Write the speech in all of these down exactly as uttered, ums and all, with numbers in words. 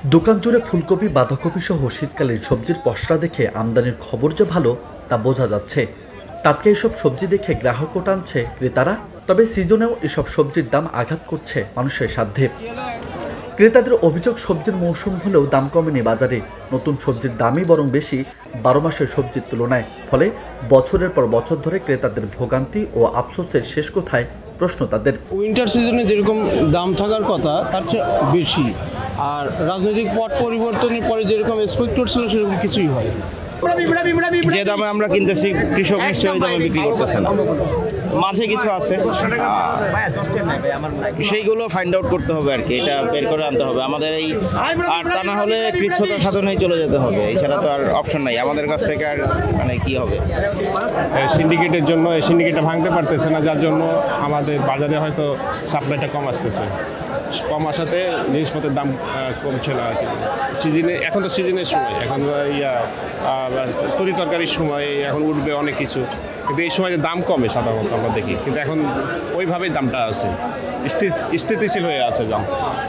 দোকান জুড়ে ফুলকপি বাঁধাকপি সহ শীতকালীন সবজির পসরা দেখে আমদানির খবর যে ভালো তা বোঝা যাচ্ছে। টাটকা এসব সবজি দেখে গ্রাহকও টানছে ক্রেতারা। তবে সিজনেও এসব সবজির দাম আঘাত করছে মানুষের সাধ্যে। ক্রেতাদের অভিযোগ, সবজির মৌসুম হলেও দাম কমেনি বাজারে। নতুন সবজির দামই বরং বেশি বারো মাসের সবজির তুলনায়। ফলে বছরের পর বছর ধরে ক্রেতাদের ভোগান্তি ও আফসোসের শেষ কোথায় প্রশ্ন তাদের। উইন্টার সিজনে যেরকম দাম থাকার কথা তার চেয়ে বেশি, আর রাজনৈতিক পট পরিবর্তনের পরে যেরকম এক্সপেক্ট করছিল সেরকম কিছুই হয়। যে দামে আমরা কিনতেছি কৃষক নিশ্চয়ই ওই দামে বিক্রি করতেছে না, মাঝে কিছু আছে, সেইগুলো ফাইন্ড আউট করতে হবে আর কি, এটা বের করে আনতে হবে আমাদের এই। আর তা না হলে কৃচ্ছতা সাধনেই চলে যেতে হবে, এছাড়া তো আর অপশন নাই আমাদের কাছ থেকে। আর মানে কি হবে, সিন্ডিকেটের জন্য এই সিন্ডিকেটটা ভাঙতে পারতেছে না, যার জন্য আমাদের বাজারে হয়তো সাপ্লাইটা কম আসতেছে। কম আসাতে জিনিসপত্রের দাম কমছে না আর কি। সিজনে এখন তো সিজনের সময়, এখন ইয়া তরি তরকারির সময়, এখন উঠবে অনেক কিছু, কিন্তু এই সময় দাম কমে সাধারণত আমরা দেখি, কিন্তু এখন ওইভাবেই দামটা আছে, স্থিতিশীল হয়ে আছে দাম।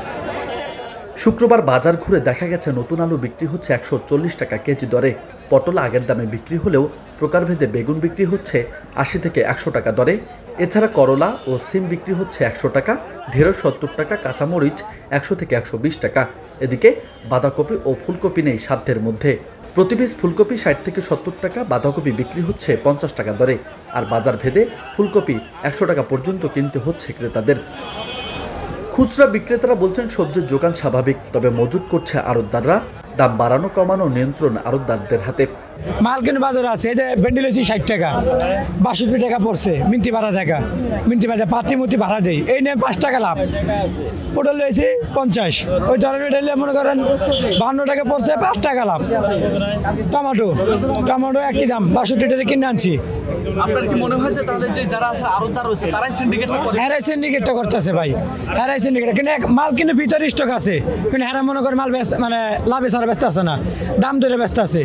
শুক্রবার বাজার ঘুরে দেখা গেছে নতুন আলু বিক্রি হচ্ছে একশো চল্লিশ টাকা কেজি দরে। পটল আগের দামে বিক্রি হলেও প্রকারভেদে বেগুন বিক্রি হচ্ছে আশি থেকে একশো টাকা দরে। এছাড়া করলা ও সিম বিক্রি হচ্ছে একশো টাকা, ঢেঁড়স সত্তর টাকা, কাঁচামরিচ একশো থেকে একশো বিশ টাকা। এদিকে বাঁধাকপি ও ফুলকপি নেই সাধ্যের মধ্যে। প্রতি পিস ফুলকপি ষাট থেকে সত্তর টাকা, বাঁধাকপি বিক্রি হচ্ছে পঞ্চাশ টাকা দরে। আর বাজার ভেদে ফুলকপি একশো টাকা পর্যন্ত কিনতে হচ্ছে ক্রেতাদের। খুচরা বিক্রেতারা বলছেন সবজির যোগান স্বাভাবিক, তবে মজুত করছে আড়তদাররা। দাম বাড়ানো কমানো নিয়ন্ত্রণ আড়তদারদের হাতে। মাল কেন বাজারে আছে, এই যে ভেন্ডি লইছি ষাট টাকা, বাষট্টি টাকা পড়ছে, মিন্তি ভাড়া টাকা, মিন্তি বাজার পাতি মুতি ভাড়া দেয়, এই নিয়ে পাঁচ টাকা লাভ। পটল লইছি পঞ্চাশ, ওই ধরনের এটা মনে করেন বাহান্ন টাকা পড়ছে, পাঁচ টাকা লাভ। টমেটো টমেটো একই দাম, বাষট্টি টাকা কিনে আনছি। আপনার কি মনে হয় যে তাহলে যে যারা আসলে আড়তদার রয়েছে তারাই সিন্ডিকেটটা করে? হ্যাঁ, সিন্ডিকেটটা করতেছে ভাই, হ্যাঁ সিন্ডিকেট। কিন্তু মাল কিন্তু ভিতরে স্টক আছে, কিন্তু হ্যাঁ মনে করে মাল ব্যস্ত, মানে লাভে ছাড়া ব্যস্ত আছে না, দাম ধরে ব্যস্ত আছে।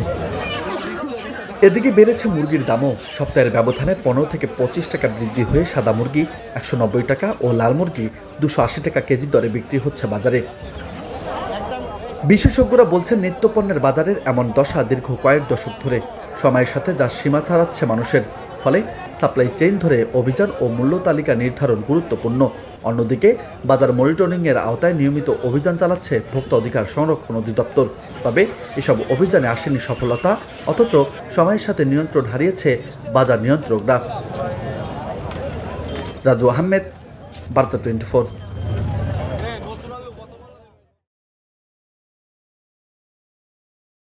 এদিকে বেড়েছে মুরগির দামও। সপ্তাহের ব্যবধানে পনেরো থেকে পঁচিশ টাকা বৃদ্ধি হয়ে সাদা মুরগি একশো নব্বই টাকা ও লাল মুরগি দুশো আশি টাকা কেজি দরে বিক্রি হচ্ছে বাজারে। বিশেষজ্ঞরা বলছেন নিত্যপণ্যের বাজারের এমন দশা দীর্ঘ কয়েক দশক ধরে, সময়ের সাথে যা সীমা ছাড়াচ্ছে মানুষের। ফলে সাপ্লাই চেইন ধরে অভিযান ও মূল্য তালিকা নির্ধারণ গুরুত্বপূর্ণ। অন্যদিকে বাজার মনিটরিংয়ের আওতায় নিয়মিত অভিযান চালাচ্ছে ভোক্তা অধিকার সংরক্ষণ অধিদপ্তর। তবে এসব অভিযানে আসেনি সফলতা, অথচ সময়ের সাথে নিয়ন্ত্রণ হারিয়েছে বাজার নিয়ন্ত্রকরা। রাজু আহমেদ, বার্তা টোয়েন্টি ফোর।